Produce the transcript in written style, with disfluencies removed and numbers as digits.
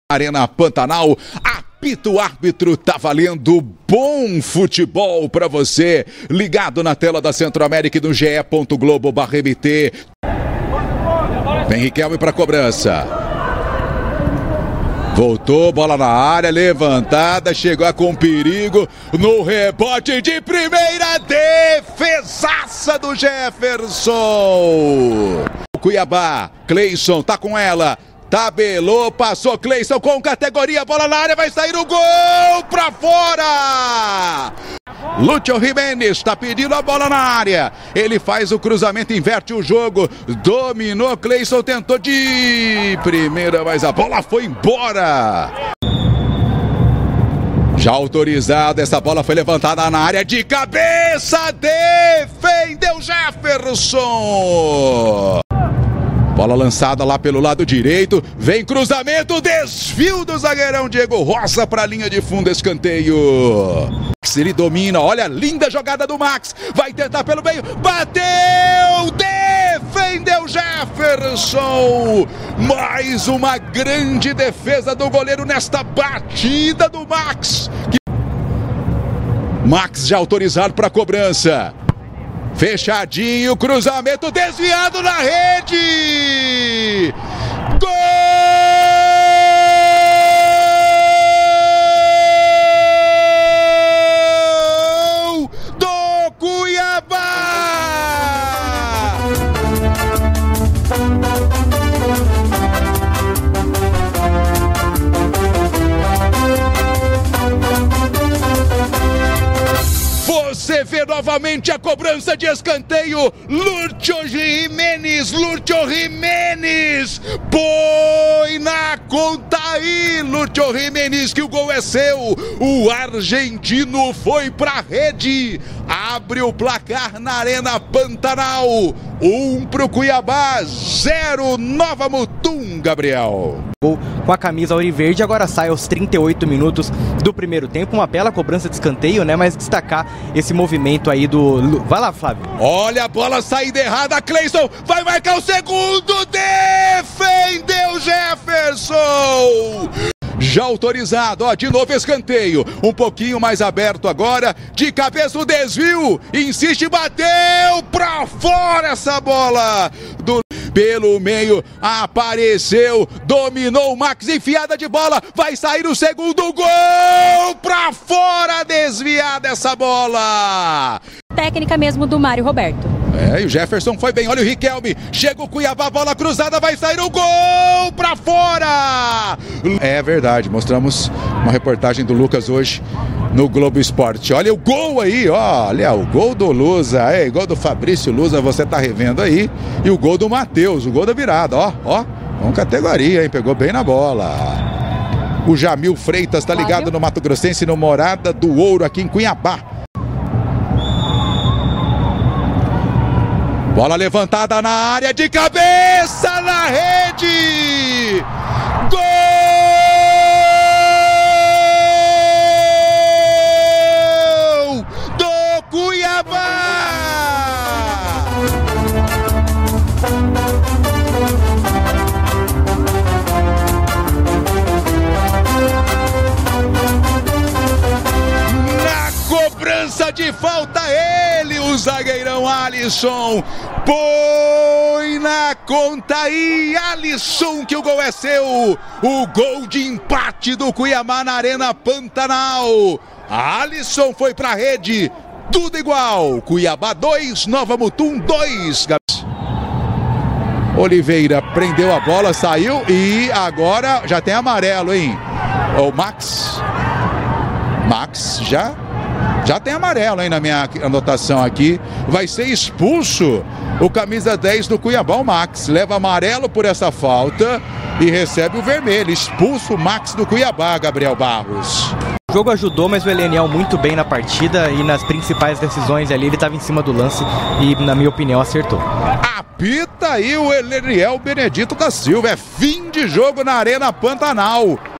Arena Pantanal, apita o árbitro, tá valendo bom futebol pra você, ligado na tela da Centro-América e do ge.globo/mt. Vem Riquelme pra cobrança. Voltou, bola na área, levantada, chegou com perigo, no rebote de primeira, defesaça do Jefferson. Cuiabá, Cleison tá com ela. Tabelou, passou Cleison com categoria, bola na área, vai sair o gol pra fora! Lúcio Jimenez tá pedindo a bola na área, ele faz o cruzamento, inverte o jogo, dominou, Cleison tentou de primeira, mas a bola foi embora! Já autorizado, essa bola foi levantada na área, de cabeça, defendeu Jefferson! Bola lançada lá pelo lado direito, vem cruzamento, desvio do zagueirão Diego Rosa para a linha de fundo, escanteio. Ele domina, olha a linda jogada do Max, vai tentar pelo meio, bateu, defendeu Jefferson. Mais uma grande defesa do goleiro nesta batida do Max. Max já autorizado para a cobrança. Fechadinho, cruzamento desviado na rede! Gol do Cuiabá! Você vê novamente a cobrança de escanteio, Lúcio Jimenez, põe na conta aí, Lúcio Jimenez, que o gol é seu, o argentino foi pra rede, abre o placar na Arena Pantanal, 1 pro Cuiabá, 0 Nova Mutum, Gabriel. Gol com a camisa auriverde, agora sai aos 38 minutos do primeiro tempo, uma bela cobrança de escanteio, né, mas destacar esse movimento aí do... Vai lá, Flávio. Olha a bola, saída errada, Cleison vai marcar o segundo, defendeu Jefferson! Já autorizado, ó, de novo escanteio, um pouquinho mais aberto agora, de cabeça o desvio, insiste, bateu pra fora essa bola, pelo meio, apareceu, dominou o Max, enfiada de bola, vai sair o segundo gol, pra fora, desviada essa bola. Técnica mesmo do Mário Roberto. E o Jefferson foi bem, olha o Riquelme, chega o Cuiabá, bola cruzada, vai sair o gol pra fora! É verdade, mostramos uma reportagem do Lucas hoje no Globo Esporte. Olha o gol aí, olha o gol do Lusa, gol do Fabrício Lusa, você tá revendo aí, e o gol do Matheus, o gol da virada, ó, com categoria, hein, pegou bem na bola. O Jamil Freitas tá ligado no Mato Grossense, no Morada do Ouro, aqui em Cuiabá. Bola levantada na área, de cabeça na rede! Gol do Cuiabá! Na cobrança de falta, ele, o zagueirão Alisson, põe na conta aí, Alisson, que o gol é seu, o gol de empate do Cuiabá na Arena Pantanal. Alisson foi pra rede, tudo igual, Cuiabá 2, Nova Mutum 2. Oliveira prendeu a bola, saiu e agora já tem amarelo, hein? O Max já tem amarelo, hein, na minha anotação aqui. Vai ser expulso o camisa 10 do Cuiabá, o Max. Leva amarelo por essa falta e recebe o vermelho. Expulso o Max do Cuiabá, Gabriel Barros. O jogo ajudou, mas o Eleniel muito bem na partida e nas principais decisões ali, ele estava em cima do lance e, na minha opinião, acertou. Apita aí o Eleniel Benedito da Silva. É fim de jogo na Arena Pantanal.